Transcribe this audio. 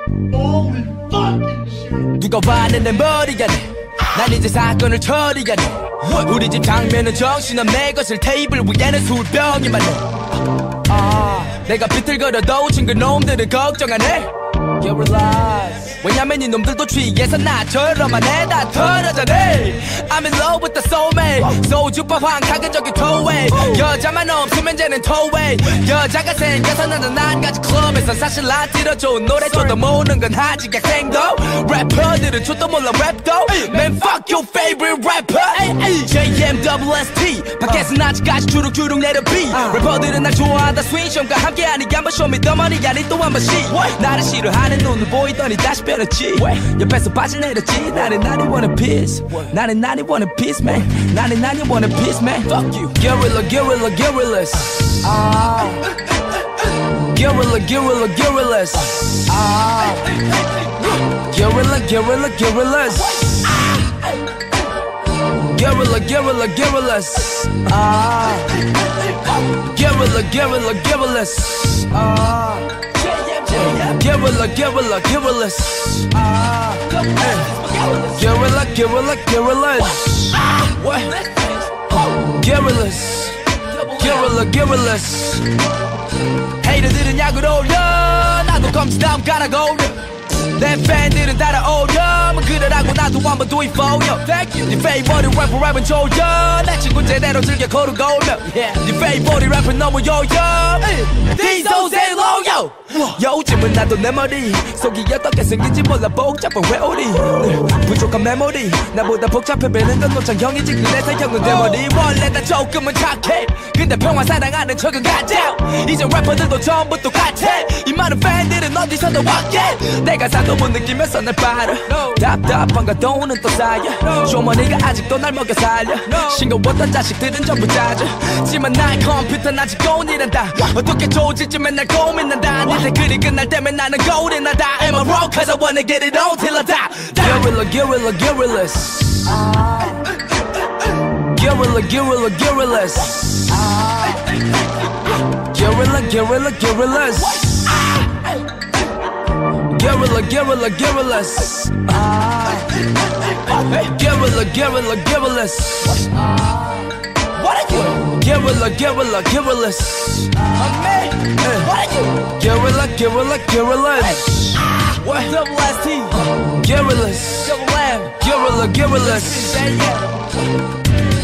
Holy fucking shit. 누가 와는 내 머리 안에 난 이제 사건을 처리하네. 우리 집 장면은 정신없네. 것을 테이블 위에는 술병이 많네. 내가 비틀거려도 친구 놈들은 걱정 안 해. You realize 왜냐면 이 놈들도 취해서 나처럼만 해. 다 털어져네. I'm in love with the soulmate. 소주파 황카근 저기 토웨이. 여자만 없으면 쟤는 토웨이. 여자가 생겨서 나는 안 가지 클럽에서 사실 나 들어줘 노래 줘도 모르는 건 하지 객생도. 래퍼들은 줘도 몰라 랩도. Man fuck your favorite rapper. JMSST 밖에선 아직까지 주룩주룩 내려 B. 래퍼들은 날 좋아하다 스윙션과 함께 하니 한번 show me the money 아니 또 한번 씨. 나를 싫어하는 눈을 보이더니 다시 변했지. 옆에서 빠져내렸지. 나는 wanna peace. 나는 wanna peace man. 나는 wanna peace man. Fuck you. Guerrilla guerrillas. Guerrilla guerrillas. Guerrilla guerrillas. Guerrilla guerrillas. Guerrilla guerrillas. Guerrilla guerrillas. Guerrilla guerrillas. What? Guerrillas. 헤이터들은 약으로 올려. 나도 검지다음 깔아고 내 팬들은 따라오려. 뭐 그러라고 나도 한번 do it for you. 네 favorite rapper 랩은 조여. 내 친구 제대로 즐겨 거르고 오면 네 favorite rapper 너무 요요. These hoes ain't loyal. 요즘은 나도 내 머리 속이 어떻게 생긴지 몰라. 복잡한 회오리 부족한 메모리. 나보다 복잡해 보이는 건 노창형이지. 그래서 형은 내 머리 원래 다 조금은 착해. 근데 평화 사랑하는 척은 가짜. 이제 래퍼들도 전부 똑같아. 이 많은 팬들은 어디서도 왔게. 내가 사도 못 느끼면서 날 빨아. 답답한가 돈은 또 쌓여. 쇼머니가 아직도 날 먹여 살려. 싱거웠던 자식들은 전부 짜져. 지만 나의 컴퓨터는 아직도 일한다. 어떻게 조질지 맨날 고민한다. 니들 글이 끝날 때면 나는 거울이 나다. Am I wrong? Cause I wanna get it on till I die. Guerrilla guerrillas. Guerrilla guerrillas. Guerrilla guerrillas. Guerrilla guerrillas. Guerrilla guerrillas. What are you? Guerrilla guerrillas. What are you? Guerrillas. What? Double ST. Guerrillas. Double M. Guerrillas.